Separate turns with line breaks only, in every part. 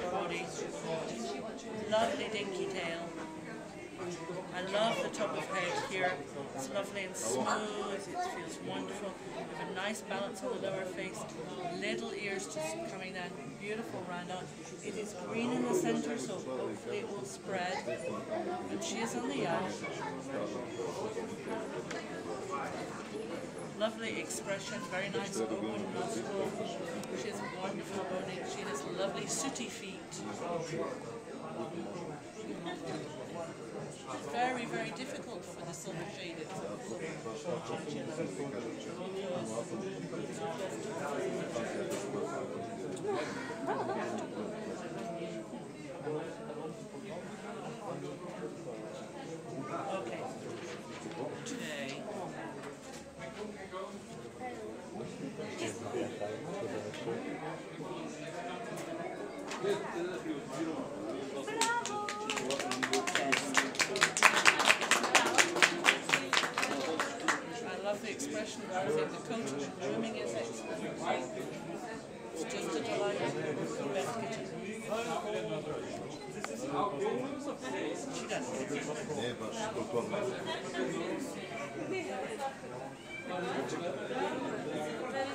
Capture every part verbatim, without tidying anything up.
body, lovely dinky tail. I love the top of head here. It's lovely and smooth. It feels wonderful. We have a nice balance on the lower face. Little ears just coming down. Beautiful round on. It is green in the center, so hopefully it will spread. And she is on the young. Lovely expression. Very nice open nostril. She has wonderful bony. She has lovely sooty feet. It's very, very difficult for the silver shaded chinchilla. Okay. Today. The expression of using the coat and grooming is excellent. It's just a delight. Best kitchen. She does.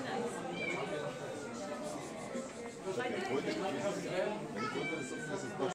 Very nice.